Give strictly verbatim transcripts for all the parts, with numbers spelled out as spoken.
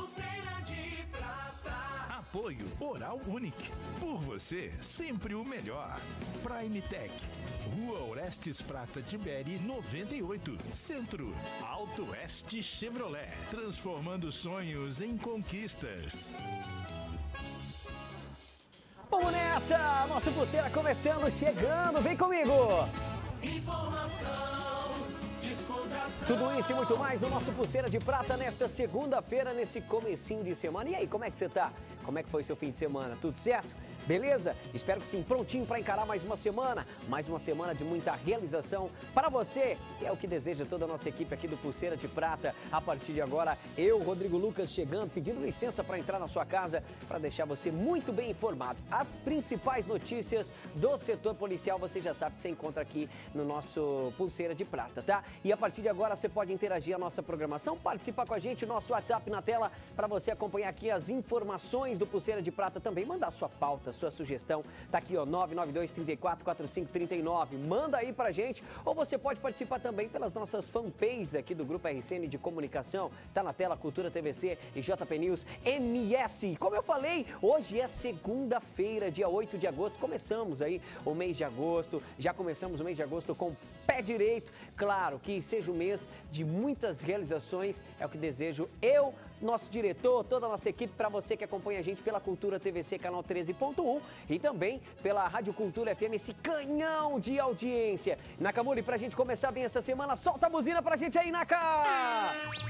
Pulseira de prata. Apoio Oral Unique. Por você, sempre o melhor. Prime Tech. Rua Orestes Prata Tiberi, noventa e oito. Centro. Alto Oeste Chevrolet. Transformando sonhos em conquistas. Vamos nessa! Nossa Pulseira começando, chegando. Vem comigo! Informação, descontração. Tudo isso e muito mais no nosso Pulseira de Prata nesta segunda-feira, nesse comecinho de semana. E aí, como é que você tá? Como é que foi seu fim de semana? Tudo certo? Beleza? Espero que sim, prontinho para encarar mais uma semana, mais uma semana de muita realização para você. E é o que deseja toda a nossa equipe aqui do Pulseira de Prata. A partir de agora, eu, Rodrigo Lucas, chegando, pedindo licença para entrar na sua casa, para deixar você muito bem informado. As principais notícias do setor policial, você já sabe que você encontra aqui no nosso Pulseira de Prata, tá? E a partir de agora, você pode interagir a nossa programação, participar com a gente, o nosso WhatsApp na tela, para você acompanhar aqui as informações do Pulseira de Prata também. Mandar sua pauta, sua sugestão, tá aqui ó, nove nove dois, três quatro, quatro cinco três nove, manda aí pra gente, ou você pode participar também pelas nossas fanpages aqui do Grupo R C N de Comunicação, tá na tela Cultura T V C e J P News M S. Como eu falei, hoje é segunda-feira, dia oito de agosto, começamos aí o mês de agosto, já começamos o mês de agosto com o pé direito, claro que seja um mês de muitas realizações, é o que desejo eu, nosso diretor, toda a nossa equipe, para você que acompanha a gente pela Cultura T V C, canal treze ponto um e também pela Rádio Cultura F M, esse canhão de audiência. Nakamura, pra gente começar bem essa semana, solta a buzina pra gente aí, Naka!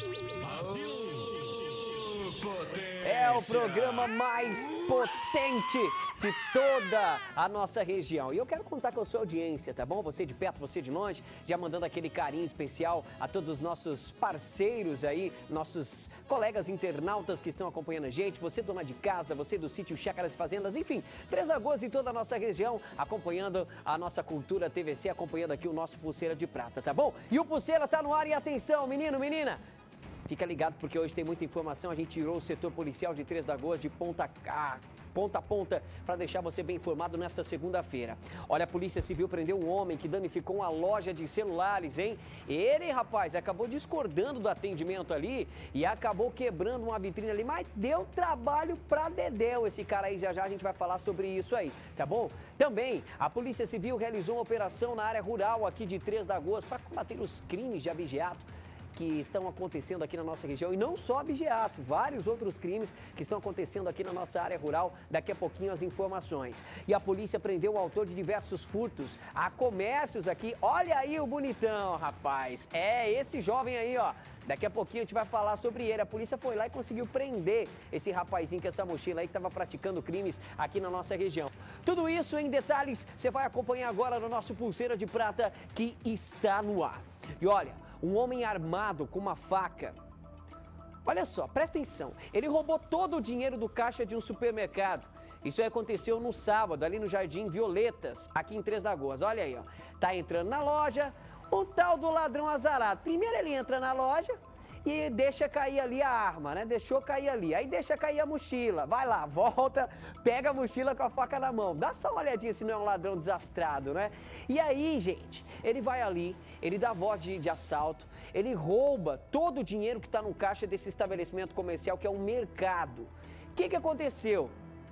É o programa mais potente de toda a nossa região. E eu quero contar com a sua audiência, tá bom? Você de perto, você de longe, já mandando aquele carinho especial a todos os nossos parceiros aí, nossos colegas internautas que estão acompanhando a gente, você dona de casa, você do sítio Chácaras e Fazendas, enfim, Três Lagoas e toda a nossa região, acompanhando a nossa Cultura T V C, acompanhando aqui o nosso Pulseira de Prata, tá bom? E o Pulseira tá no ar e atenção, menino, menina! Fica ligado porque hoje tem muita informação, a gente tirou o setor policial de Três Lagoas de ponta a ponta a ponta para deixar você bem informado nesta segunda-feira. Olha, a Polícia Civil prendeu um homem que danificou uma loja de celulares, hein? Ele, rapaz, acabou discordando do atendimento ali e acabou quebrando uma vitrine ali, mas deu trabalho pra dedéu esse cara aí, já já a gente vai falar sobre isso aí, tá bom? Também, a Polícia Civil realizou uma operação na área rural aqui de Três Lagoas para combater os crimes de abigeato que estão acontecendo aqui na nossa região, e não só abigeato, vários outros crimes que estão acontecendo aqui na nossa área rural, daqui a pouquinho as informações. E a polícia prendeu o autor de diversos furtos a comércios aqui, olha aí o bonitão, rapaz, é esse jovem aí, ó. Daqui a pouquinho a gente vai falar sobre ele. A polícia foi lá e conseguiu prender esse rapazinho com essa mochila aí que estava praticando crimes aqui na nossa região. Tudo isso em detalhes você vai acompanhar agora no nosso Pulseira de Prata que está no ar. E olha, um homem armado com uma faca. Olha só, presta atenção. Ele roubou todo o dinheiro do caixa de um supermercado. Isso aí aconteceu no sábado, ali no Jardim Violetas, aqui em Três Lagoas. Olha aí, ó. Tá entrando na loja. Um tal do ladrão azarado. Primeiro ele entra na loja e deixa cair ali a arma, né? Deixou cair ali. Aí deixa cair a mochila. Vai lá, volta, pega a mochila com a faca na mão. Dá só uma olhadinha se não é um ladrão desastrado, né? E aí, gente, ele vai ali, ele dá voz de, de assalto, ele rouba todo o dinheiro que está no caixa desse estabelecimento comercial que é um mercado. O que que aconteceu?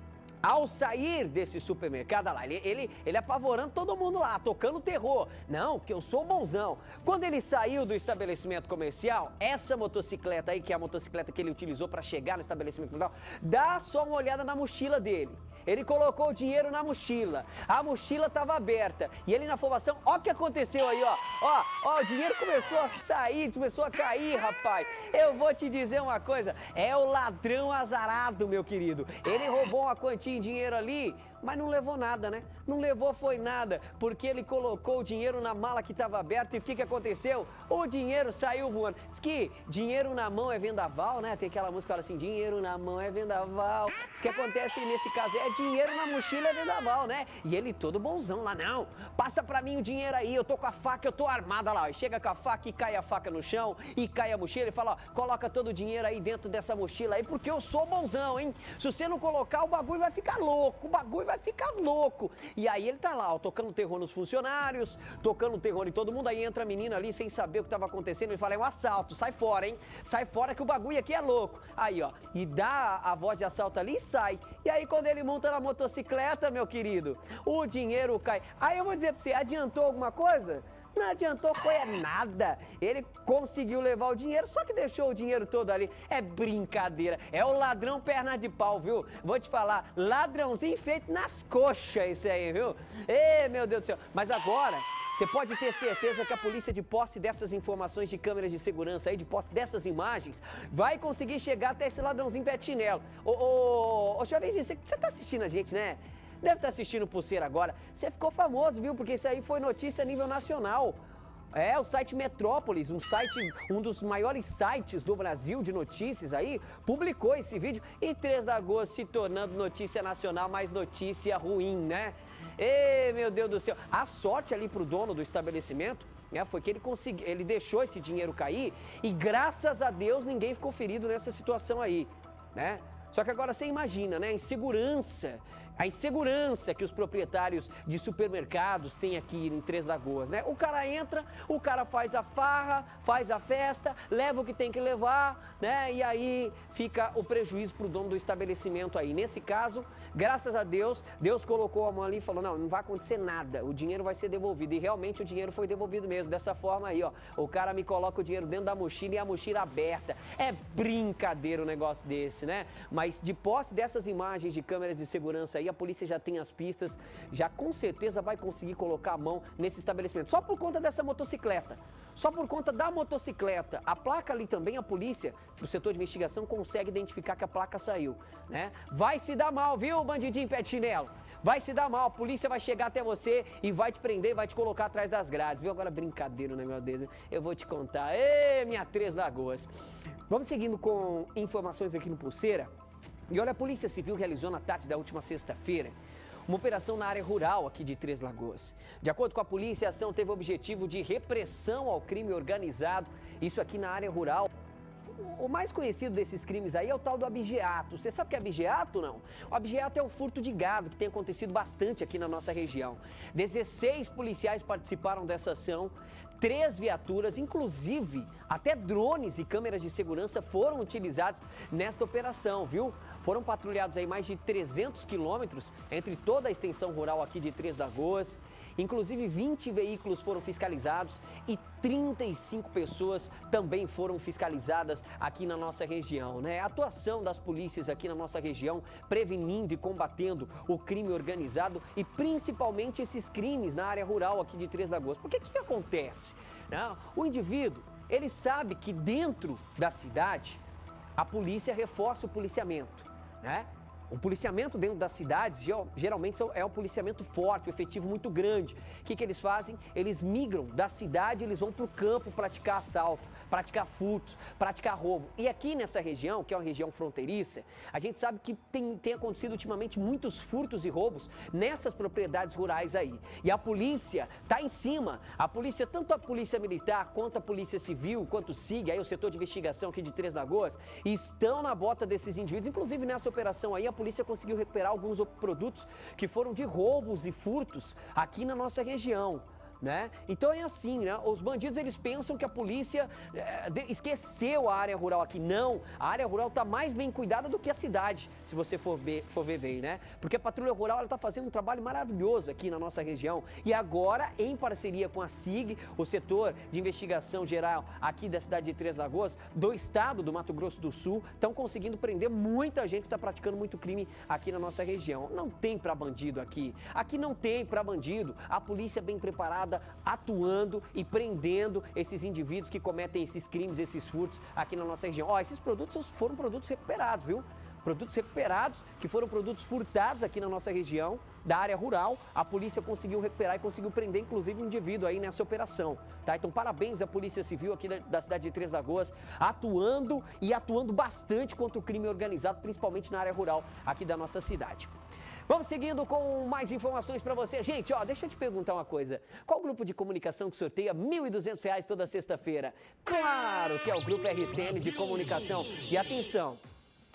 Ao sair desse supermercado, olha lá, ele, ele, ele apavorando todo mundo lá, tocando terror. Não, que eu sou bonzão. Quando ele saiu do estabelecimento comercial, essa motocicleta aí, que é a motocicleta que ele utilizou para chegar no estabelecimento comercial, dá só uma olhada na mochila dele. Ele colocou o dinheiro na mochila. A mochila estava aberta. E ele na afobação, ó o que aconteceu aí, ó. Ó, ó, o dinheiro começou a sair, começou a cair, rapaz. Eu vou te dizer uma coisa, é o ladrão azarado, meu querido. Ele roubou uma quantia em dinheiro ali, mas não levou nada, né? Não levou foi nada, porque ele colocou o dinheiro na mala que estava aberta e o que que aconteceu? O dinheiro saiu voando. Diz que dinheiro na mão é vendaval, né? Tem aquela música que fala assim, dinheiro na mão é vendaval. Diz que acontece nesse caso é dinheiro na mochila é vendaval, né? E ele todo bonzão lá, não, passa pra mim o dinheiro aí, eu tô com a faca, eu tô armada lá. E chega com a faca e cai a faca no chão e cai a mochila e fala, ó, coloca todo o dinheiro aí dentro dessa mochila aí, porque eu sou bonzão, hein? Se você não colocar, o bagulho vai ficar louco, o bagulho vai vai ficar louco. E aí ele tá lá, ó, tocando terror nos funcionários, tocando terror em todo mundo, aí entra a menina ali sem saber o que tava acontecendo, ele fala, é um assalto, sai fora, hein? Sai fora que o bagulho aqui é louco. Aí, ó, e dá a voz de assalto ali e sai. E aí quando ele monta na motocicleta, meu querido, o dinheiro cai. Aí eu vou dizer pra você, adiantou alguma coisa? Não adiantou, foi nada. Ele conseguiu levar o dinheiro, só que deixou o dinheiro todo ali. É brincadeira. É o ladrão perna de pau, viu? Vou te falar, ladrãozinho feito nas coxas esse aí, viu? Ê, meu Deus do céu. Mas agora, você pode ter certeza que a polícia, de posse dessas informações de câmeras de segurança aí, de posse dessas imagens, vai conseguir chegar até esse ladrãozinho pé de chinelo. Ô, ô, ô, Chavezinho, você, você tá assistindo a gente, né? Deve estar assistindo Pulseira agora. Você ficou famoso, viu? Porque isso aí foi notícia a nível nacional. É, o site Metrópolis, um site, um dos maiores sites do Brasil de notícias aí, publicou esse vídeo e três de agosto se tornando notícia nacional, mas notícia ruim, né? Ê, meu Deus do céu. A sorte ali pro dono do estabelecimento, né, foi que ele conseguiu, ele deixou esse dinheiro cair e graças a Deus ninguém ficou ferido nessa situação aí, né? Só que agora você imagina, né, a insegurança, a insegurança que os proprietários de supermercados têm aqui em Três Lagoas, né? O cara entra, o cara faz a farra, faz a festa, leva o que tem que levar, né? E aí fica o prejuízo pro dono do estabelecimento aí. Nesse caso, graças a Deus, Deus colocou a mão ali e falou, não, não vai acontecer nada, o dinheiro vai ser devolvido. E realmente o dinheiro foi devolvido mesmo, dessa forma aí, ó. O cara me coloca o dinheiro dentro da mochila e a mochila aberta. É brincadeira um negócio desse, né? Mas de posse dessas imagens de câmeras de segurança aí, a polícia já tem as pistas, já com certeza vai conseguir colocar a mão nesse estabelecimento. Só por conta dessa motocicleta, só por conta da motocicleta. A placa ali também, a polícia, do setor de investigação, consegue identificar que a placa saiu, né? Vai se dar mal, viu, bandidinho pé de chinelo? Vai se dar mal, a polícia vai chegar até você e vai te prender, vai te colocar atrás das grades, viu? Agora brincadeira o negócio desse, eu vou te contar. Ê, minha Três Lagoas. Vamos seguindo com informações aqui no Pulseira. E olha, a Polícia Civil realizou na tarde da última sexta-feira uma operação na área rural aqui de Três Lagoas. De acordo com a polícia, a ação teve o objetivo de repressão ao crime organizado, isso aqui na área rural. O mais conhecido desses crimes aí é o tal do abigeato. Você sabe o que é abigeato, não? O abigeato é o furto de gado, que tem acontecido bastante aqui na nossa região. dezesseis policiais participaram dessa ação, três viaturas, inclusive até drones e câmeras de segurança foram utilizados nesta operação, viu? Foram patrulhados aí mais de trezentos quilômetros entre toda a extensão rural aqui de Três Lagoas. Inclusive vinte veículos foram fiscalizados e trinta e cinco pessoas também foram fiscalizadas aqui na nossa região, né? A atuação das polícias aqui na nossa região, prevenindo e combatendo o crime organizado e principalmente esses crimes na área rural aqui de Três Lagoas. Porque o que acontece? Não, o indivíduo, ele sabe que dentro da cidade a polícia reforça o policiamento, né? O policiamento dentro das cidades geralmente é um policiamento forte, um efetivo muito grande. O que, que eles fazem? Eles migram da cidade, eles vão para o campo praticar assalto, praticar furtos, praticar roubo. E aqui nessa região, que é uma região fronteiriça, a gente sabe que tem, tem acontecido ultimamente muitos furtos e roubos nessas propriedades rurais aí. E a polícia está em cima. A polícia, tanto a polícia militar quanto a polícia civil, quanto o S I G, aí o setor de investigação aqui de Três Lagoas, estão na bota desses indivíduos. Inclusive nessa operação aí, a A polícia conseguiu recuperar alguns produtos que foram de roubos e furtos aqui na nossa região, né? Então é assim, né? Os bandidos, eles pensam que a polícia é, de, esqueceu a área rural aqui. Não, a área rural está mais bem cuidada do que a cidade, se você for ver, for ver, ver, né? Porque a patrulha rural, ela está fazendo um trabalho maravilhoso aqui na nossa região. E agora, em parceria com a S I G, o setor de investigação geral aqui da cidade de Três Lagoas, do estado do Mato Grosso do Sul, estão conseguindo prender muita gente que está praticando muito crime aqui na nossa região. Não tem para bandido aqui. Aqui não tem para bandido. A polícia é bem preparada, atuando e prendendo esses indivíduos que cometem esses crimes, esses furtos aqui na nossa região. Ó, esses produtos foram produtos recuperados, viu? Produtos recuperados, que foram produtos furtados aqui na nossa região, da área rural. A polícia conseguiu recuperar e conseguiu prender, inclusive, um indivíduo aí nessa operação, tá? Então, parabéns à Polícia Civil aqui da, da cidade de Três Lagoas, atuando e atuando bastante contra o crime organizado, principalmente na área rural aqui da nossa cidade. Vamos seguindo com mais informações para você. Gente, ó, deixa eu te perguntar uma coisa. Qual grupo de comunicação que sorteia mil e duzentos reais toda sexta-feira? Claro que é o Grupo R C N de Comunicação. E atenção,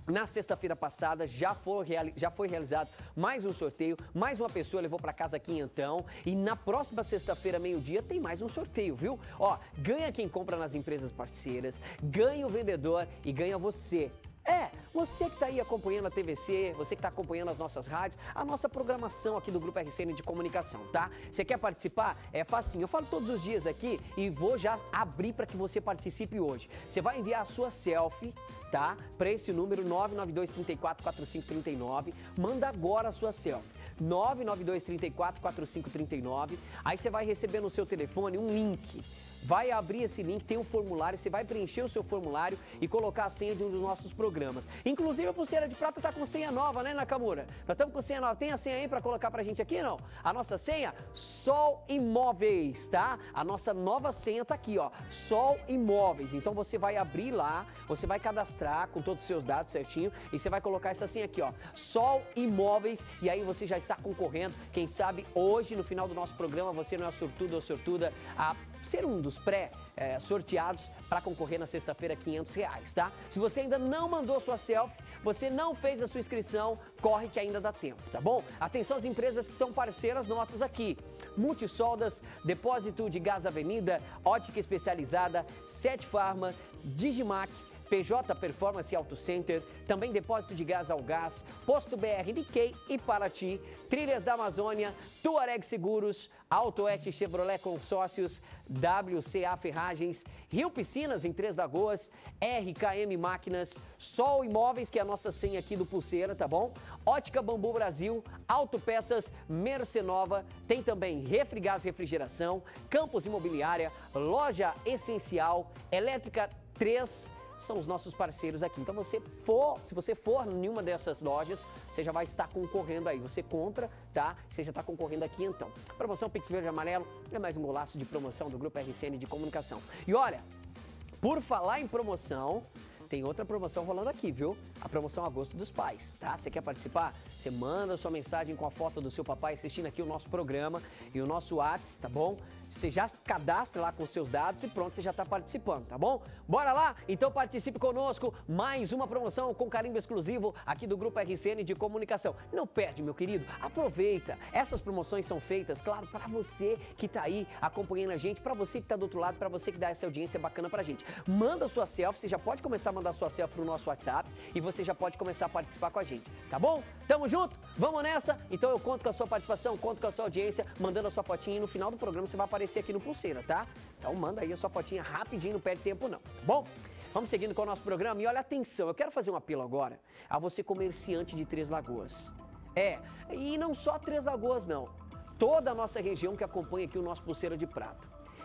Na sexta-feira passada já foi, já foi realizado mais um sorteio, mais uma pessoa levou para casa quinhentão e na próxima sexta-feira, meio-dia, tem mais um sorteio, viu? Ó, ganha quem compra nas empresas parceiras, ganha o vendedor e ganha você. É, você que está aí acompanhando a T V C, você que está acompanhando as nossas rádios, a nossa programação aqui do Grupo R C N de Comunicação, tá? Você quer participar? É facinho, eu falo todos os dias aqui e vou já abrir para que você participe hoje. Você vai enviar a sua selfie, tá? Para esse número nove nove dois, três quatro, quatro cinco três nove, manda agora a sua selfie. nove nove dois, três quatro, quatro cinco três nove, aí você vai receber no seu telefone um link. Vai abrir esse link, tem um formulário, você vai preencher o seu formulário e colocar a senha de um dos nossos programas. Inclusive a Pulseira de Prata tá com senha nova, né, Nakamura? Nós estamos com senha nova. Tem a senha aí para colocar pra gente aqui, não? A nossa senha, Sol Imóveis, tá? A nossa nova senha tá aqui, ó, Sol Imóveis. Então você vai abrir lá, você vai cadastrar com todos os seus dados certinho e você vai colocar essa senha aqui, ó, Sol Imóveis, e aí você já está concorrendo. Quem sabe hoje, no final do nosso programa, você não é sortudo ou sortuda a ser um dos pré-sorteados é, para concorrer na sexta-feira quinhentos reais, tá? Se você ainda não mandou sua selfie, você não fez a sua inscrição, corre que ainda dá tempo, tá bom? Atenção às empresas que são parceiras nossas aqui. Multisoldas, Depósito de Gás Avenida, Ótica Especializada, Sete Farma, Digimac, P J Performance Auto Center, também Depósito de Gás ao Gás, Posto B R Nikkei e Paraty, Trilhas da Amazônia, Tuareg Seguros, Auto Oeste Chevrolet Consórcios, W C A Ferragens, Rio Piscinas em Três Lagoas, R K M Máquinas, Sol Imóveis, que é a nossa senha aqui do Pulseira, tá bom? Ótica Bambu Brasil, Autopeças Mercenova, tem também Refrigás Refrigeração, Campos Imobiliária, Loja Essencial, Elétrica três, são os nossos parceiros aqui. Então, você for, se você for em uma dessas lojas, você já vai estar concorrendo aí. Você compra, tá? Você já está concorrendo aqui, então. Promoção Pix Verde e Amarelo é mais um golaço de promoção do Grupo R C N de Comunicação. E olha, por falar em promoção, tem outra promoção rolando aqui, viu? A promoção Agosto dos Pais, tá? Você quer participar? Você manda sua mensagem com a foto do seu papai assistindo aqui o nosso programa e o nosso WhatsApp, tá bom? Você já cadastra lá com os seus dados e pronto, você já está participando, tá bom? Bora lá? Então participe conosco. Mais uma promoção com carimbo exclusivo aqui do Grupo R C N de Comunicação. Não perde, meu querido. Aproveita. Essas promoções são feitas, claro, para você que está aí acompanhando a gente, para você que está do outro lado, para você que dá essa audiência bacana pra gente. Manda sua selfie, você já pode começar a mandar sua selfie pro nosso WhatsApp e você já pode começar a participar com a gente, tá bom? Tamo junto? Vamos nessa? Então eu conto com a sua participação, conto com a sua audiência, mandando a sua fotinha e no final do programa você vai aparecer aqui no Pulseira, tá? Então manda aí a sua fotinha rapidinho, não perde tempo não, tá bom? Vamos seguindo com o nosso programa e olha, atenção, eu quero fazer um apelo agora a você comerciante de Três Lagoas. É, e não só Três Lagoas não, toda a nossa região que acompanha aqui o nosso Pulseira de Prata.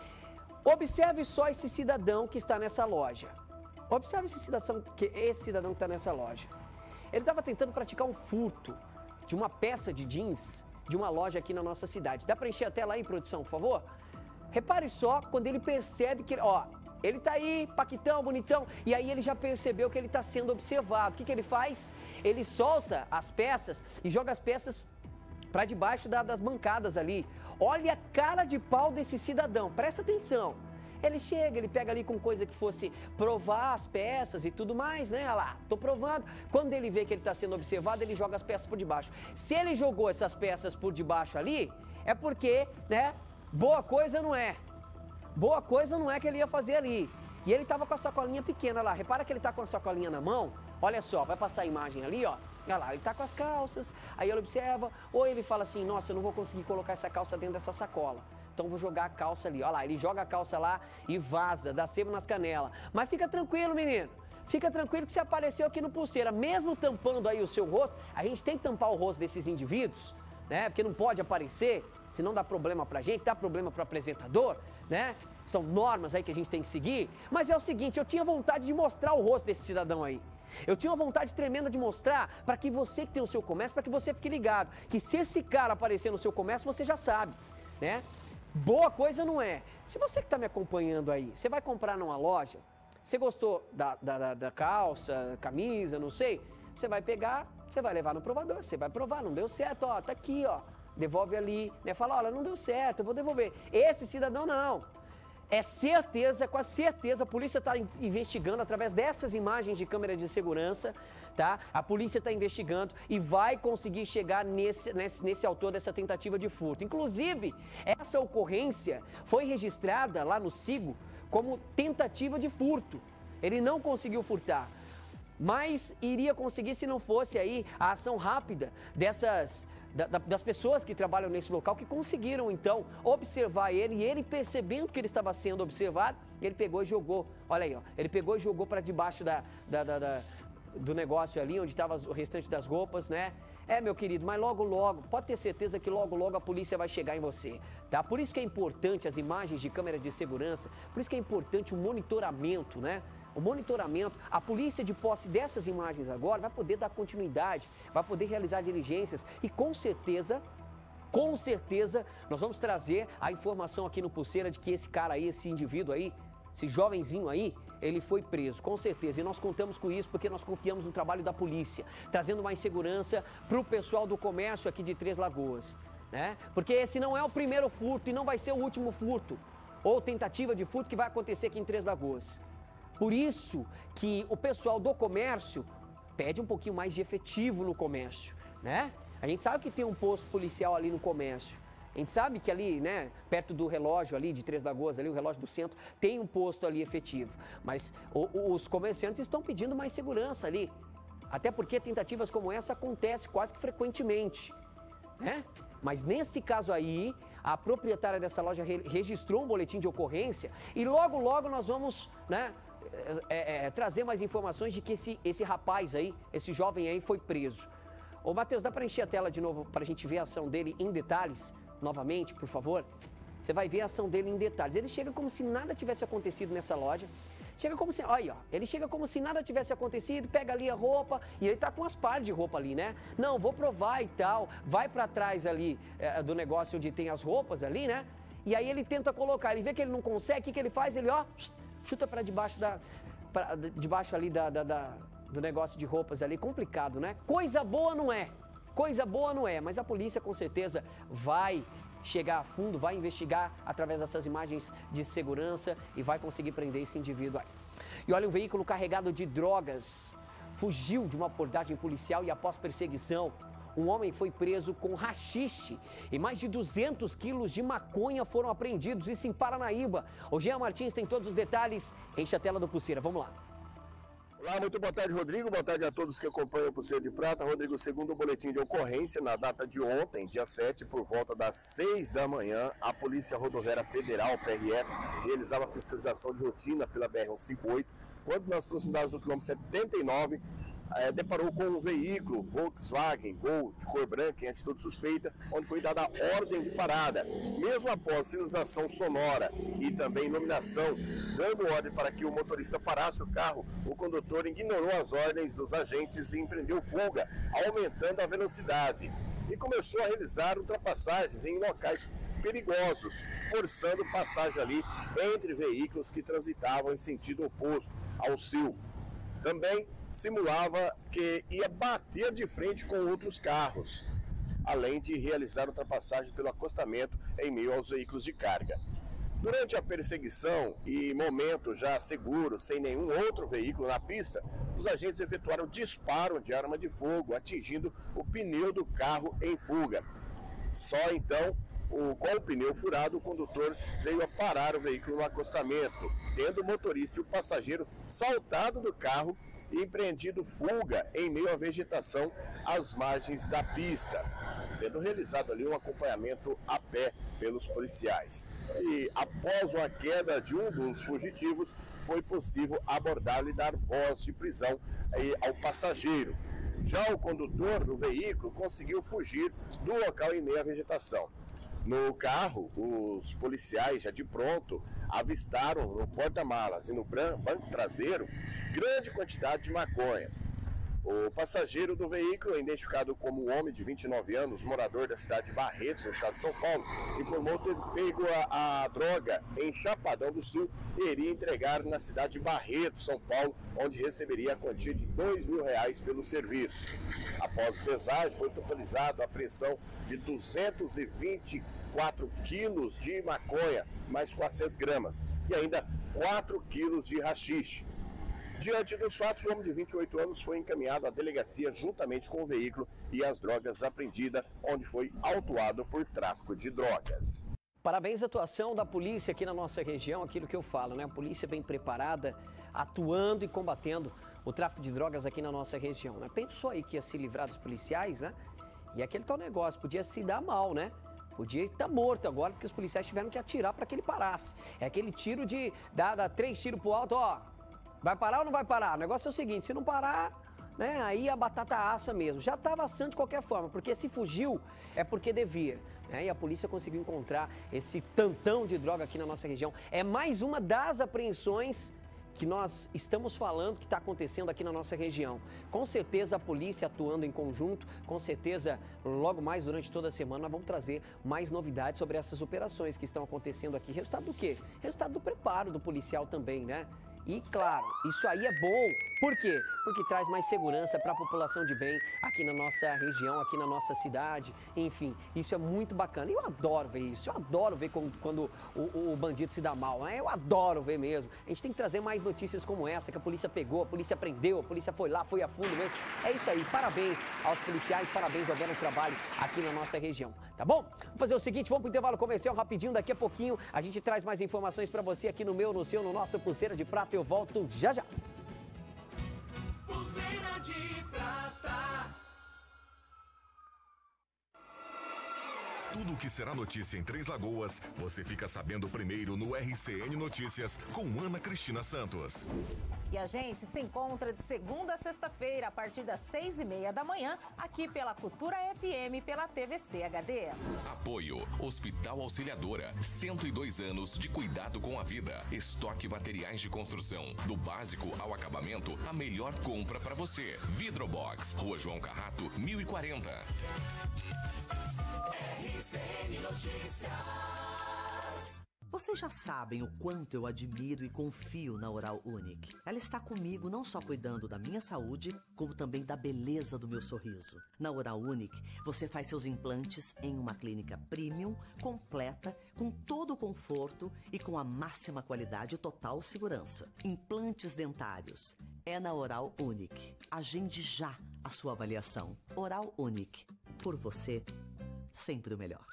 Observe só esse cidadão que está nessa loja. Observe esse cidadão que, esse cidadão que está nessa loja. Ele estava tentando praticar um furto de uma peça de jeans de uma loja aqui na nossa cidade. Dá para encher a tela aí, produção, por favor? Repare só quando ele percebe que, ó, ele tá aí, paquitão, bonitão, e aí ele já percebeu que ele está sendo observado. O que, que ele faz? Ele solta as peças e joga as peças para debaixo da, das bancadas ali. Olha a cara de pau desse cidadão, presta atenção. Ele chega, ele pega ali com coisa que fosse provar as peças e tudo mais, né? Olha lá, tô provando. Quando ele vê que ele está sendo observado, ele joga as peças por debaixo. Se ele jogou essas peças por debaixo ali, é porque, né, boa coisa não é. Boa coisa não é que ele ia fazer ali. E ele tava com a sacolinha pequena lá. Repara que ele tá com a sacolinha na mão. Olha só, vai passar a imagem ali, ó. Olha lá, ele tá com as calças. Aí ele observa, ou ele fala assim, nossa, eu não vou conseguir colocar essa calça dentro dessa sacola. Então vou jogar a calça ali. Olha lá, ele joga a calça lá e vaza, dá sebo nas canelas. Mas fica tranquilo, menino. Fica tranquilo que você apareceu aqui no Pulseira. Mesmo tampando aí o seu rosto, a gente tem que tampar o rosto desses indivíduos, né? Porque não pode aparecer, senão dá problema pra gente, dá problema pro apresentador, né? São normas aí que a gente tem que seguir. Mas é o seguinte, eu tinha vontade de mostrar o rosto desse cidadão aí. Eu tinha uma vontade tremenda de mostrar para que você que tem o seu comércio, para que você fique ligado, que se esse cara aparecer no seu comércio, você já sabe, né? Boa coisa não é. Se você que está me acompanhando aí, você vai comprar numa loja, você gostou da, da, da calça, camisa, não sei, você vai pegar, você vai levar no provador, você vai provar, não deu certo, ó, tá aqui, ó, devolve ali, né? Fala, olha, não deu certo, eu vou devolver. Esse cidadão não. é certeza, com a certeza, a polícia está investigando através dessas imagens de câmera de segurança, tá? A polícia está investigando e vai conseguir chegar nesse, nesse, nesse autor dessa tentativa de furto. Inclusive, essa ocorrência foi registrada lá no SIGO como tentativa de furto. Ele não conseguiu furtar, mas iria conseguir se não fosse aí a ação rápida dessas... das pessoas que trabalham nesse local, que conseguiram, então, observar ele, e ele, percebendo que ele estava sendo observado, ele pegou e jogou, olha aí, ó, ele pegou e jogou para debaixo da, da, da, da, do negócio ali, onde estava o restante das roupas, né? É, meu querido, mas logo, logo, pode ter certeza que logo, logo a polícia vai chegar em você, tá? Por isso que é importante as imagens de câmera de segurança, por isso que é importante o monitoramento, né? O monitoramento, a polícia, de posse dessas imagens agora, vai poder dar continuidade, vai poder realizar diligências e com certeza, com certeza, nós vamos trazer a informação aqui no Pulseira de que esse cara aí, esse indivíduo aí, esse jovenzinho aí, ele foi preso, com certeza. E nós contamos com isso porque nós confiamos no trabalho da polícia, trazendo mais segurança para o pessoal do comércio aqui de Três Lagoas, né? Porque esse não é o primeiro furto e não vai ser o último furto ou tentativa de furto que vai acontecer aqui em Três Lagoas. Por isso que o pessoal do comércio pede um pouquinho mais de efetivo no comércio, né? A gente sabe que tem um posto policial ali no comércio. A gente sabe que ali, né, perto do relógio ali de Três Lagoas, ali o relógio do centro, tem um posto ali efetivo. Mas o, os comerciantes estão pedindo mais segurança ali. Até porque tentativas como essa acontecem quase que frequentemente, né? Mas nesse caso aí, a proprietária dessa loja re registrou um boletim de ocorrência e logo, logo nós vamos, né, é, é, trazer mais informações de que esse, esse rapaz aí, esse jovem aí foi preso. Ô, Matheus, dá para encher a tela de novo para a gente ver a ação dele em detalhes, novamente, por favor? Você vai ver a ação dele em detalhes. Ele chega como se nada tivesse acontecido nessa loja. Chega como se, olha, ó, ele chega como se nada tivesse acontecido, pega ali a roupa e ele tá com as pares de roupa ali, né? Não, vou provar e tal, vai pra trás ali é, do negócio onde tem as roupas ali, né? E aí ele tenta colocar, ele vê que ele não consegue, o que, que ele faz? Ele, ó, chuta pra debaixo da, pra, debaixo ali da, da, da, do negócio de roupas ali, complicado, né? Coisa boa não é, coisa boa não é, mas a polícia com certeza vai chegar a fundo, vai investigar através dessas imagens de segurança e vai conseguir prender esse indivíduo aí. E olha, um veículo carregado de drogas fugiu de uma abordagem policial e após perseguição, um homem foi preso com haxixe e mais de duzentos quilos de maconha foram apreendidos, isso em Paranaíba. O Jean Martins tem todos os detalhes, enche a tela do Pulseira, vamos lá. Olá, muito boa tarde, Rodrigo. Boa tarde a todos que acompanham o Pulseira de Prata. Rodrigo, segundo o boletim de ocorrência, na data de ontem, dia sete, por volta das seis da manhã, a Polícia Rodoviária Federal, P R F, realizava fiscalização de rotina pela B R cento e cinquenta e oito, quando nas proximidades do quilômetro setenta e nove, É, deparou com um veículo Volkswagen Gol de cor branca em atitude suspeita, onde foi dada a ordem de parada. Mesmo após sinalização sonora e também iluminação, dando ordem para que o motorista parasse o carro, o condutor ignorou as ordens dos agentes e empreendeu fuga, aumentando a velocidade. E começou a realizar ultrapassagens em locais perigosos, forçando passagem ali entre veículos que transitavam em sentido oposto ao seu. Também simulava que ia bater de frente com outros carros, além de realizar ultrapassagem pelo acostamento em meio aos veículos de carga. Durante a perseguição e momento já seguro, sem nenhum outro veículo na pista, os agentes efetuaram disparo de arma de fogo, atingindo o pneu do carro em fuga. Só então, o, com o pneu furado, o condutor veio a parar o veículo no acostamento, tendo o motorista e o passageiro saltado do carro e empreendido fuga em meio à vegetação às margens da pista, sendo realizado ali um acompanhamento a pé pelos policiais. E após a queda de um dos fugitivos, foi possível abordá-lo e dar voz de prisão ao passageiro. Já o condutor do veículo conseguiu fugir do local em meio à vegetação. No carro, os policiais já de pronto avistaram no porta-malas e no banco traseiro grande quantidade de maconha. O passageiro do veículo, identificado como um homem de vinte e nove anos, morador da cidade de Barretos, no estado de São Paulo, informou ter pego a, a droga em Chapadão do Sul e iria entregar na cidade de Barretos, São Paulo, onde receberia a quantia de dois mil reais pelo serviço. Após pesagem, foi totalizado a apreensão de duzentos e vinte e quatro quilos de maconha, mais quatrocentas gramas, e ainda quatro quilos de haxixe. Diante dos fatos, o homem de vinte e oito anos foi encaminhado à delegacia juntamente com o veículo e as drogas apreendidas, onde foi autuado por tráfico de drogas. Parabéns à atuação da polícia aqui na nossa região, aquilo que eu falo, né? A polícia bem preparada, atuando e combatendo o tráfico de drogas aqui na nossa região, né? Pensou aí que ia se livrar dos policiais, né? E aquele tal negócio, podia se dar mal, né? Podia estar morto agora, porque os policiais tiveram que atirar para que ele parasse. É aquele tiro de dar, dar três tiros pro alto, ó. Vai parar ou não vai parar? O negócio é o seguinte, se não parar, né, aí a batata assa mesmo. Já estava assando de qualquer forma, porque se fugiu é porque devia. Né? E a polícia conseguiu encontrar esse tantão de droga aqui na nossa região. É mais uma das apreensões que nós estamos falando que está acontecendo aqui na nossa região. Com certeza a polícia atuando em conjunto, com certeza logo mais durante toda a semana nós vamos trazer mais novidades sobre essas operações que estão acontecendo aqui. Resultado do quê? Resultado do preparo do policial também, né? E claro, isso aí é bom. Por quê? Porque traz mais segurança para a população de bem aqui na nossa região, aqui na nossa cidade. Enfim, isso é muito bacana. Eu adoro ver isso. Eu adoro ver quando, quando o, o bandido se dá mal. Né? Eu adoro ver mesmo. A gente tem que trazer mais notícias como essa, que a polícia pegou, a polícia prendeu, a polícia foi lá, foi a fundo mesmo. É isso aí. Parabéns aos policiais, parabéns ao belo trabalho aqui na nossa região. Tá bom? Vamos fazer o seguinte, vamos para o intervalo comercial rapidinho. Daqui a pouquinho a gente traz mais informações para você aqui no meu, no seu, no nosso Pulseira de Prata. Eu volto já já. Pulseira de prata. Tudo o que será notícia em Três Lagoas, você fica sabendo primeiro no R C N Notícias com Ana Cristina Santos. E a gente se encontra de segunda a sexta-feira, a partir das seis e meia da manhã, aqui pela Cultura F M, pela T V C H D. Apoio Hospital Auxiliadora, cento e dois anos de cuidado com a vida. Estoque materiais de construção, do básico ao acabamento, a melhor compra para você. Vidrobox, Rua João Carrato, mil e quarenta. R C N Notícias. Vocês já sabem o quanto eu admiro e confio na Oral Unique. Ela está comigo não só cuidando da minha saúde, como também da beleza do meu sorriso. Na Oral Unique, você faz seus implantes em uma clínica premium, completa, com todo o conforto e com a máxima qualidade e total segurança. Implantes dentários. É na Oral Unique. Agende já a sua avaliação. Oral Unique. Por você, sempre o melhor.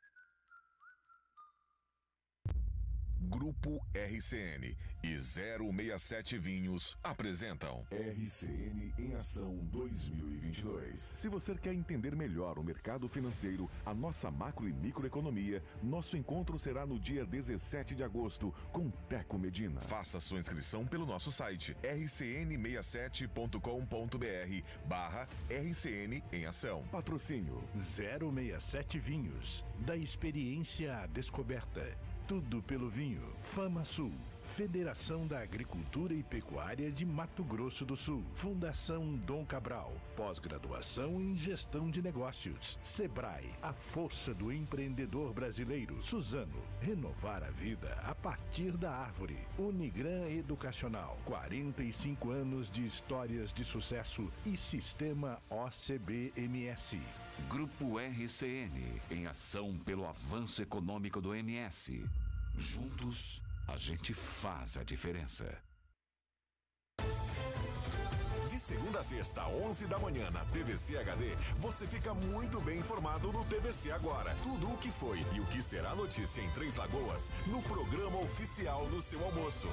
Grupo R C N e zero seis sete Vinhos apresentam R C N em Ação dois mil e vinte e dois. Se você quer entender melhor o mercado financeiro, a nossa macro e microeconomia, nosso encontro será no dia dezessete de agosto com Teco Medina. Faça sua inscrição pelo nosso site r c n seis sete ponto com ponto b r barra R C N em Ação. Patrocínio zero seis sete Vinhos, da experiência à descoberta. Tudo pelo vinho. Fama Sul. Federação da Agricultura e Pecuária de Mato Grosso do Sul. Fundação Dom Cabral. Pós-graduação em Gestão de Negócios. Sebrae. A força do empreendedor brasileiro. Suzano. Renovar a vida a partir da árvore. Unigran Educacional. quarenta e cinco anos de histórias de sucesso e Sistema O C B M S. Grupo R C N, em ação pelo avanço econômico do M S. Juntos, a gente faz a diferença. De segunda a sexta, onze da manhã, na T V C H D, você fica muito bem informado no T V C Agora. Tudo o que foi e o que será notícia em Três Lagoas, no programa oficial do seu almoço.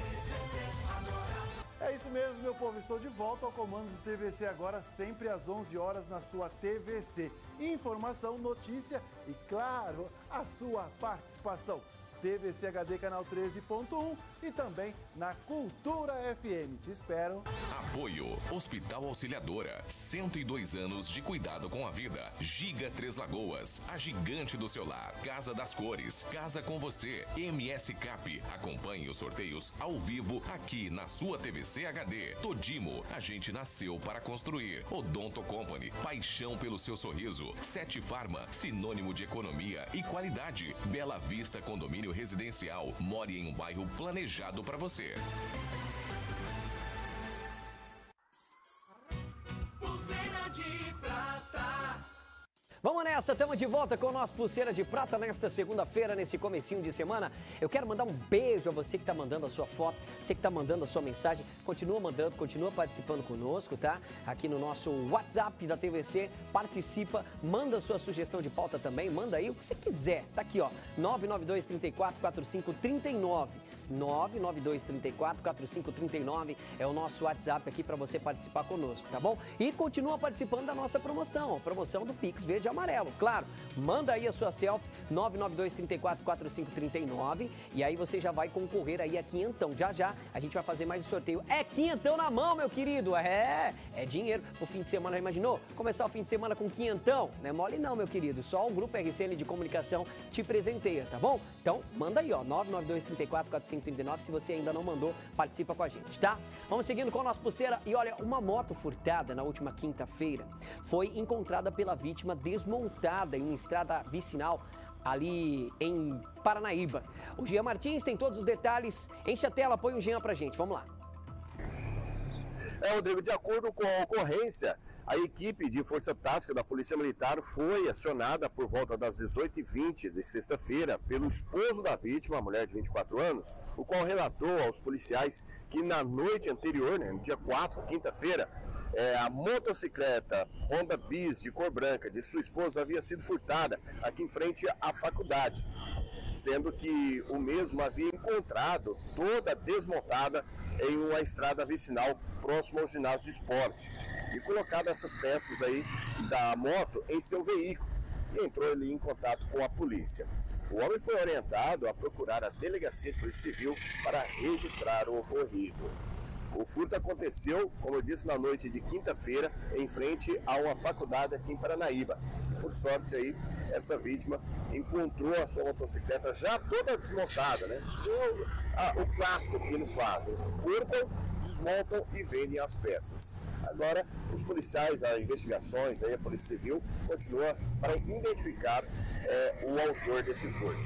É isso mesmo, meu povo. Estou de volta ao comando do T V C Agora, sempre às onze horas na sua T V C. Informação, notícia e, claro, a sua participação. T V C H D Canal treze ponto um e também na Cultura F M. Te espero. Apoio Hospital Auxiliadora, cento e dois anos de cuidado com a vida. Giga Três Lagoas, a gigante do seu lar. Casa das Cores, Casa com Você. M S Cap, acompanhe os sorteios ao vivo aqui na sua T V C H D. Todimo, a gente nasceu para construir. Odonto Company, paixão pelo seu sorriso. Sete Farma, sinônimo de economia e qualidade. Bela Vista Condomínio Residencial, more em um bairro planejado para você. Pulseira de prata. Vamos nessa! nessa, estamos de volta com o nosso Pulseira de Prata nesta segunda-feira, nesse comecinho de semana. Eu quero mandar um beijo a você que está mandando a sua foto, você que está mandando a sua mensagem. Continua mandando, continua participando conosco, tá? Aqui no nosso WhatsApp da T V C, participa, manda a sua sugestão de pauta também, manda aí o que você quiser. Tá aqui, ó, nove nove dois, três quatro, quatro cinco três nove. nove nove dois, três quatro, quatro cinco três nove é o nosso WhatsApp aqui para você participar conosco, tá bom? E continua participando da nossa promoção, a promoção do Pix Verde e Amarelo, claro. Manda aí a sua selfie, nove nove dois, três quatro, quatro cinco três nove, e aí você já vai concorrer aí a quinhentão. Já já a gente vai fazer mais um sorteio. É quinhentão na mão, meu querido, é, é dinheiro. O fim de semana, já imaginou? Começar o fim de semana com quinhentão? Não é mole não, meu querido, só o Grupo R C N de Comunicação te presenteia, tá bom? Então, manda aí, ó, nove nove dois, três quatro, quatro cinco trinta e nove, se você ainda não mandou, participa com a gente, tá? Vamos seguindo com a nossa pulseira e olha, uma moto furtada na última quinta-feira foi encontrada pela vítima desmontada em uma estrada vicinal ali em Paranaíba. O Jean Martins tem todos os detalhes, enche a tela, põe o Jean pra gente, vamos lá. É, Rodrigo, de acordo com a ocorrência, a equipe de Força Tática da Polícia Militar foi acionada por volta das dezoito e vinte de sexta-feira pelo esposo da vítima, a mulher de vinte e quatro anos, o qual relatou aos policiais que na noite anterior, né, no dia quatro, quinta-feira, é, a motocicleta Honda Bis de cor branca de sua esposa havia sido furtada aqui em frente à faculdade, sendo que o mesmo havia encontrado toda desmontada em uma estrada vicinal próximo ao ginásio de esporte e colocado essas peças aí da moto em seu veículo e entrou ali em contato com a polícia. O homem foi orientado a procurar a delegacia de polícia civil para registrar o ocorrido. O furto aconteceu, como eu disse, na noite de quinta-feira, em frente a uma faculdade aqui em Paranaíba. Por sorte aí, essa vítima encontrou a sua motocicleta já toda desmontada, né? O, ah, o clássico que eles fazem. Furtam, desmontam e vendem as peças. Agora, os policiais, as investigações, aí, a Polícia Civil, continua para identificar é, o autor desse furto.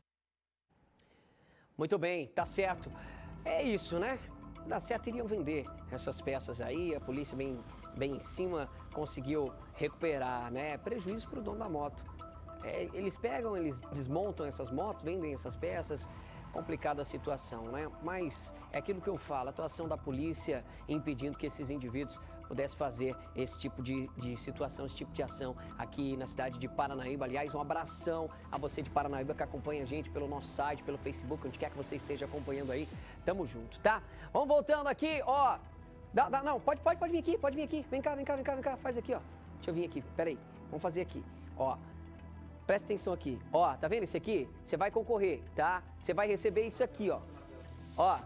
Muito bem, tá certo. É isso, né? Dá certo, iriam vender essas peças aí, a polícia bem, bem em cima conseguiu recuperar, né? Prejuízo para o dono da moto. É, eles pegam, eles desmontam essas motos, vendem essas peças, complicada a situação, né? Mas é aquilo que eu falo, a atuação da polícia impedindo que esses indivíduos pudessem fazer esse tipo de, de situação, esse tipo de ação aqui na cidade de Paranaíba. Aliás, um abração a você de Paranaíba que acompanha a gente pelo nosso site, pelo Facebook, onde quer que você esteja acompanhando aí. Tamo junto, tá? Vamos voltando aqui, ó. Dá, dá, não, pode, pode, pode vir aqui, pode vir aqui. Vem cá, vem cá, vem cá, vem cá, faz aqui, ó. Deixa eu vir aqui, peraí. Vamos fazer aqui, ó. Presta atenção aqui, ó, tá vendo esse aqui? Você vai concorrer, tá? Você vai receber isso aqui, ó. Ó.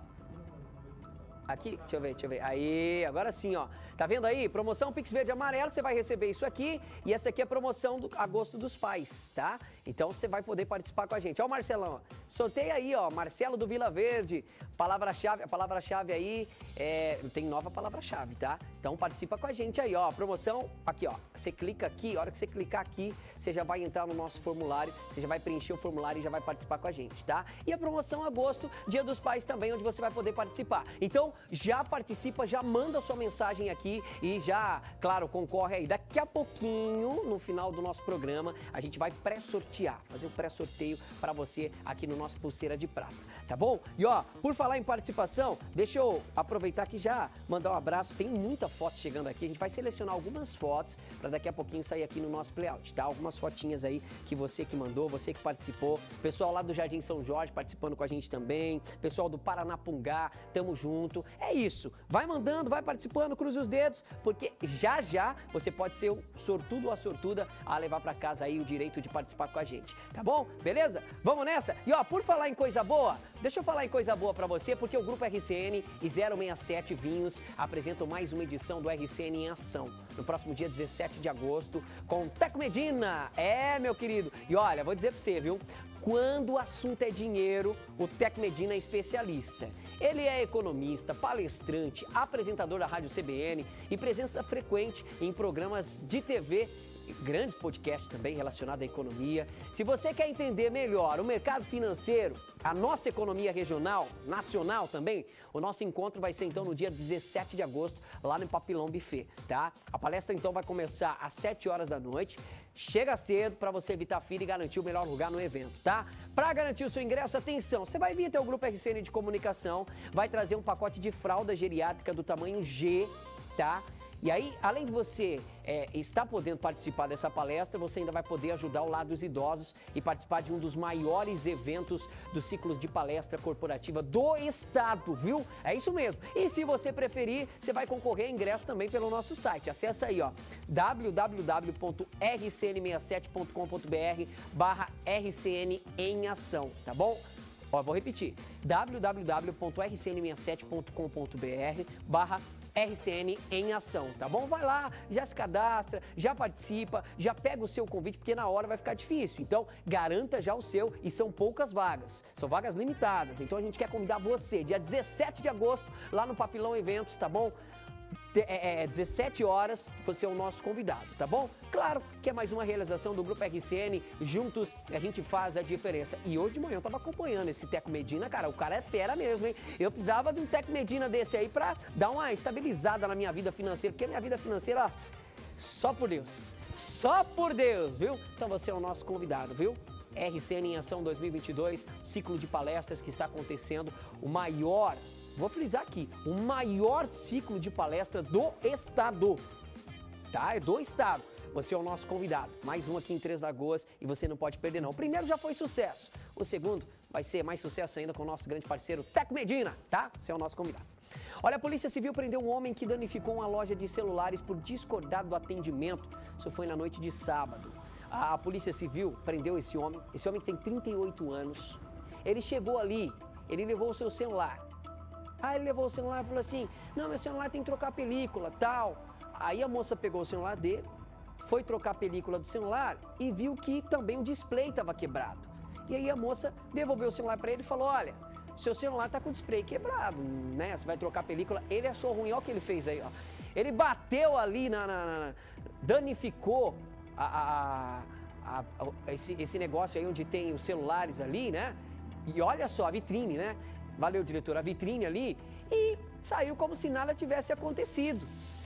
Aqui, deixa eu ver, deixa eu ver. Aí, agora sim, ó. Tá vendo aí? Promoção Pix Verde Amarelo, você vai receber isso aqui. E essa aqui é a promoção do Agosto dos Pais, tá? Então você vai poder participar com a gente. Ó o Marcelão, ó. Sorteio aí, ó. Marcelo do Vila Verde. Palavra-chave, a palavra-chave aí é... tem nova palavra-chave, tá? Então participa com a gente aí, ó. Promoção, aqui, ó. Você clica aqui, a hora que você clicar aqui, você já vai entrar no nosso formulário, você já vai preencher o formulário e já vai participar com a gente, tá? E a promoção Agosto, Dia dos Pais também, onde você vai poder participar. Então, já participa, já manda sua mensagem aqui e já, claro, concorre aí. Daqui a pouquinho, no final do nosso programa, a gente vai pré-sortear, fazer o pré-sorteio para você aqui no nosso Pulseira de Prata, tá bom? E ó, por falar em participação, deixa eu aproveitar aqui já mandar um abraço. Tem muita foto chegando aqui, a gente vai selecionar algumas fotos para daqui a pouquinho sair aqui no nosso playout, tá? Algumas fotinhas aí que você que mandou, você que participou, pessoal lá do Jardim São Jorge participando com a gente também, pessoal do Paranapungá, tamo junto. É isso, vai mandando, vai participando, cruze os dedos, porque já já você pode ser o sortudo ou a sortuda a levar para casa aí o direito de participar com a gente, tá bom? Beleza? Vamos nessa? E ó, por falar em coisa boa, deixa eu falar em coisa boa para você, porque o Grupo R C N e zero seis sete Vinhos apresentam mais uma edição do R C N em Ação, no próximo dia dezessete de agosto, com Teco Medina. É, meu querido, e olha, vou dizer para você, viu? Quando o assunto é dinheiro, o Teco Medina é especialista. Ele é economista, palestrante, apresentador da Rádio C B N e presença frequente em programas de T V grandes podcasts também relacionados à economia. Se você quer entender melhor o mercado financeiro, a nossa economia regional, nacional também, o nosso encontro vai ser então no dia dezessete de agosto, lá no Papilão Buffet, tá? A palestra então vai começar às sete horas da noite. Chega cedo para você evitar fila e garantir o melhor lugar no evento, tá? Para garantir o seu ingresso, atenção, você vai vir até o Grupo R C N de Comunicação, vai trazer um pacote de fralda geriátrica do tamanho G, tá? E aí, além de você é, estar podendo participar dessa palestra, você ainda vai poder ajudar ao lado dos idosos e participar de um dos maiores eventos dos ciclos de palestra corporativa do estado, viu? É isso mesmo. E se você preferir, você vai concorrer a ingresso também pelo nosso site. Acesse aí, ó, w w w ponto r c n sessenta e sete ponto com ponto b r barra R C N em ação, tá bom? Ó, vou repetir, w w w ponto r c n sessenta e sete ponto com ponto b r barra R C N em ação, tá bom? Vai lá, já se cadastra, já participa, já pega o seu convite, porque na hora vai ficar difícil. Então, garanta já o seu e são poucas vagas, são vagas limitadas. Então, a gente quer convidar você, dia dezessete de agosto, lá no Papilão Eventos, tá bom? É, é, dezessete horas, você é o nosso convidado, tá bom? Claro que é mais uma realização do Grupo R C N, juntos a gente faz a diferença. E hoje de manhã eu tava acompanhando esse Teco Medina, cara, o cara é fera mesmo, hein? Eu precisava de um Teco Medina desse aí pra dar uma estabilizada na minha vida financeira, porque a minha vida financeira, ó, só por Deus, só por Deus, viu? Então você é o nosso convidado, viu? R C N em Ação dois mil e vinte e dois, ciclo de palestras que está acontecendo, o maior... Vou frisar aqui, o maior ciclo de palestra do estado, tá? É do estado. Você é o nosso convidado. Mais um aqui em Três Lagoas e você não pode perder não. O primeiro já foi sucesso. O segundo vai ser mais sucesso ainda com o nosso grande parceiro Teco Medina, tá? Você é o nosso convidado. Olha, a Polícia Civil prendeu um homem que danificou uma loja de celulares por discordar do atendimento. Isso foi na noite de sábado. A Polícia Civil prendeu esse homem. Esse homem tem trinta e oito anos. Ele chegou ali, ele levou o seu celular. Aí ele levou o celular e falou assim, não, meu celular tem que trocar a película, tal. Aí a moça pegou o celular dele, foi trocar a película do celular e viu que também o display estava quebrado. E aí a moça devolveu o celular para ele e falou, olha, seu celular tá com o display quebrado, né? Você vai trocar a película. Ele achou ruim, olha o que ele fez aí, ó. Ele bateu ali, na, na, na danificou a, a, a, a, esse, esse negócio aí onde tem os celulares ali, né? E olha só, a vitrine, né? Valeu, diretor, a vitrine ali, e saiu como se nada tivesse acontecido.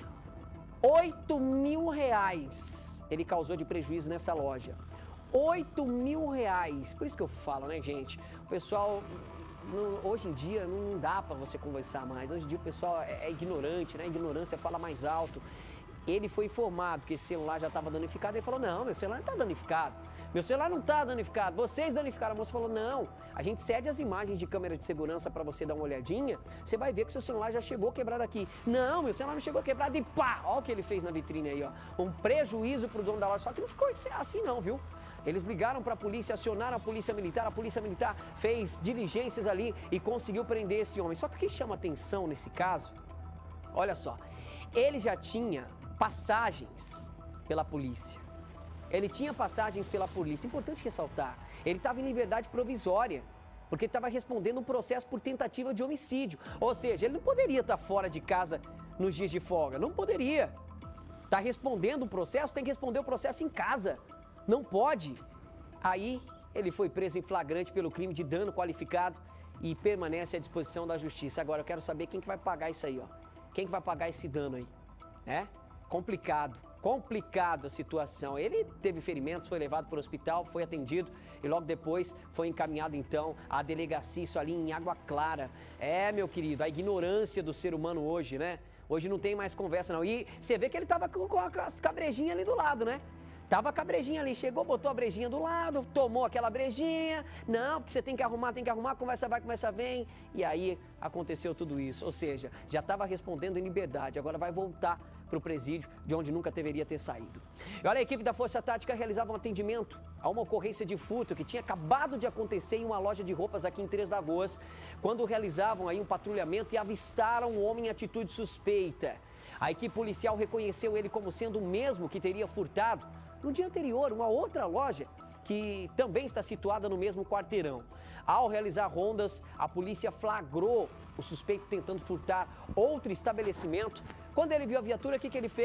Oito mil reais ele causou de prejuízo nessa loja. Oito mil reais. Por isso que eu falo, né, gente? O pessoal, não, hoje em dia, não dá pra você conversar mais. Hoje em dia o pessoal é, é ignorante, né? A ignorância fala mais alto. Ele foi informado que esse celular já estava danificado. Ele falou, não, meu celular não está danificado. Meu celular não está danificado. Vocês danificaram. A moça falou, não. A gente cede as imagens de câmera de segurança para você dar uma olhadinha. Você vai ver que seu celular já chegou quebrado aqui. Não, meu celular não chegou quebrado. E pá, olha o que ele fez na vitrine aí, ó. Um prejuízo pro dono da loja. Só que não ficou assim não, viu? Eles ligaram para a polícia, acionaram a polícia militar. A polícia militar fez diligências ali e conseguiu prender esse homem. Só que o que chama atenção nesse caso, olha só, ele já tinha passagens pela polícia. Ele tinha passagens pela polícia. Importante ressaltar, ele estava em liberdade provisória, porque estava respondendo um processo por tentativa de homicídio. Ou seja, ele não poderia estar fora de casa nos dias de folga. Não poderia. Está respondendo um processo, tem que responder o processo em casa. Não pode. Aí, ele foi preso em flagrante pelo crime de dano qualificado e permanece à disposição da justiça. Agora, eu quero saber quem que vai pagar isso aí, ó. Quem que vai pagar esse dano aí, né? Complicado, complicado a situação. Ele teve ferimentos, foi levado para o hospital, foi atendido e logo depois foi encaminhado então à delegacia, isso ali em Água Clara. É, meu querido, a ignorância do ser humano hoje, né? Hoje não tem mais conversa não. E você vê que ele tava com, com a cabrejinha ali do lado, né? Tava com a brejinha ali, chegou, botou a brejinha do lado, tomou aquela brejinha. Não, porque você tem que arrumar, tem que arrumar, conversa vai, conversa vem. E aí aconteceu tudo isso. Ou seja, já estava respondendo em liberdade, agora vai voltar para o presídio, de onde nunca deveria ter saído. E olha, a equipe da Força Tática realizava um atendimento a uma ocorrência de furto que tinha acabado de acontecer em uma loja de roupas aqui em Três Lagoas, quando realizavam aí um patrulhamento e avistaram um homem em atitude suspeita. A equipe policial reconheceu ele como sendo o mesmo que teria furtado no dia anterior, uma outra loja que também está situada no mesmo quarteirão. Ao realizar rondas, a polícia flagrou o suspeito tentando furtar outro estabelecimento. Quando ele viu a viatura, o que, que ele fez?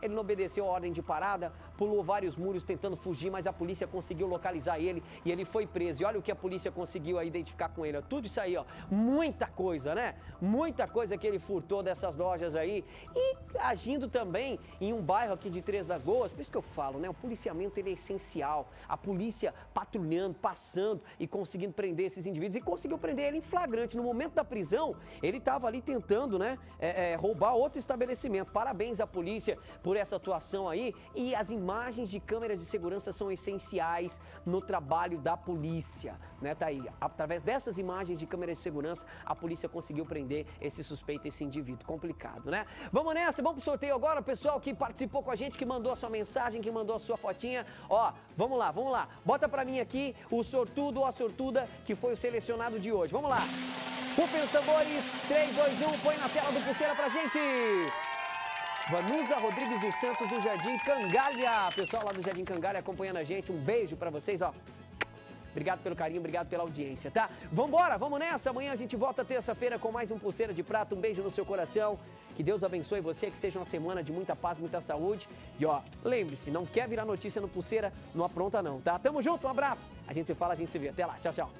Ele não obedeceu a ordem de parada, pulou vários muros tentando fugir, mas a polícia conseguiu localizar ele e ele foi preso. E olha o que a polícia conseguiu aí identificar com ele, ó. Tudo isso aí, ó, muita coisa, né? Muita coisa que ele furtou dessas lojas aí e agindo também em um bairro aqui de Três Lagoas. Por isso que eu falo, né? O policiamento, ele é essencial. A polícia patrulhando, passando e conseguindo prender esses indivíduos e conseguiu prender ele em flagrante. No momento da prisão, ele estava ali tentando, né, é, é, roubar outro estabelecimento. Parabéns à polícia por essa atuação aí. E as imagens de câmeras de segurança são essenciais no trabalho da polícia, né? Tá aí. Através dessas imagens de câmeras de segurança, a polícia conseguiu prender esse suspeito, esse indivíduo. Complicado, né? Vamos nessa, vamos pro sorteio agora, pessoal que participou com a gente, que mandou a sua mensagem, que mandou a sua fotinha. Ó, vamos lá, vamos lá. Bota pra mim aqui o sortudo ou a sortuda que foi o selecionado de hoje. Vamos lá. Rufem os tambores, três, dois, um, põe na tela do Pulseira pra gente. Vanusa Rodrigues dos Santos, do Jardim Cangalha. Pessoal lá do Jardim Cangalha acompanhando a gente. Um beijo pra vocês, ó. Obrigado pelo carinho, obrigado pela audiência, tá? Vambora, vamos nessa. Amanhã a gente volta terça-feira com mais um Pulseira de Prata. Um beijo no seu coração. Que Deus abençoe você, que seja uma semana de muita paz, muita saúde. E ó, lembre-se, não quer virar notícia no Pulseira, não apronta não, tá? Tamo junto, um abraço. A gente se fala, a gente se vê. Até lá, tchau, tchau.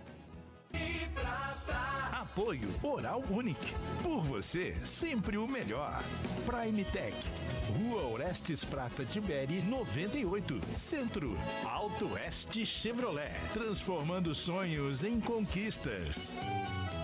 Apoio Oral Unique. Por você, sempre o melhor. Prime Tech. Rua Orestes Prata Tiberi, noventa e oito. Centro. Alto Oeste Chevrolet. Transformando sonhos em conquistas.